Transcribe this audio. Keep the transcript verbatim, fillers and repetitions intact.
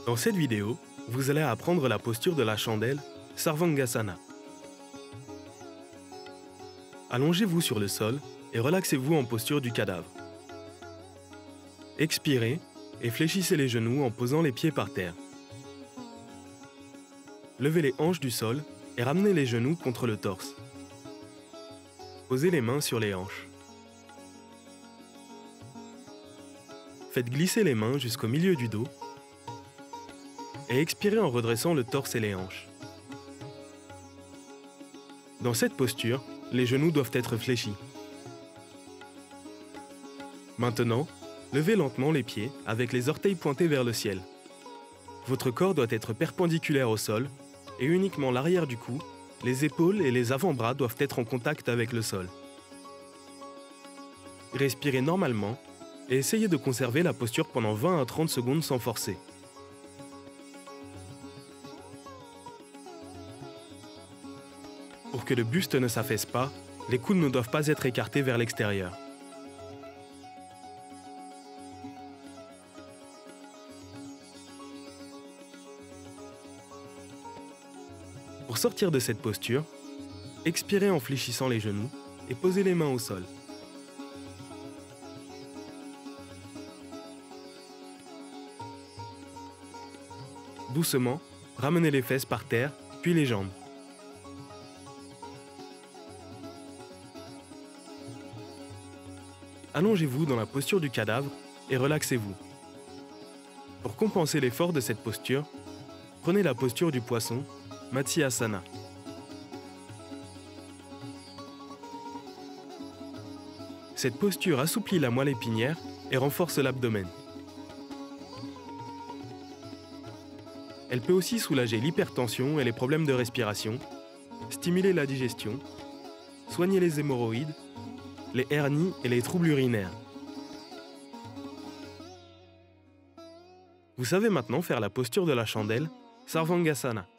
Dans cette vidéo, vous allez apprendre la posture de la chandelle Sarvangasana. Allongez-vous sur le sol et relaxez-vous en posture du cadavre. Expirez et fléchissez les genoux en posant les pieds par terre. Levez les hanches du sol et ramenez les genoux contre le torse. Posez les mains sur les hanches. Faites glisser les mains jusqu'au milieu du dos et expirez en redressant le torse et les hanches. Dans cette posture, les genoux doivent être fléchis. Maintenant, levez lentement les pieds avec les orteils pointés vers le ciel. Votre corps doit être perpendiculaire au sol et uniquement l'arrière du cou, les épaules et les avant-bras doivent être en contact avec le sol. Respirez normalement et essayez de conserver la posture pendant vingt à trente secondes sans forcer. Pour que le buste ne s'affaisse pas, les coudes ne doivent pas être écartés vers l'extérieur. Pour sortir de cette posture, expirez en fléchissant les genoux et posez les mains au sol. Doucement, ramenez les fesses par terre, puis les jambes. Allongez-vous dans la posture du cadavre et relaxez-vous. Pour compenser l'effort de cette posture, prenez la posture du poisson, Matsyasana. Cette posture assouplit la moelle épinière et renforce l'abdomen. Elle peut aussi soulager l'hypertension et les problèmes de respiration, stimuler la digestion, soigner les hémorroïdes, les hernies et les troubles urinaires. Vous savez maintenant faire la posture de la chandelle Sarvangasana.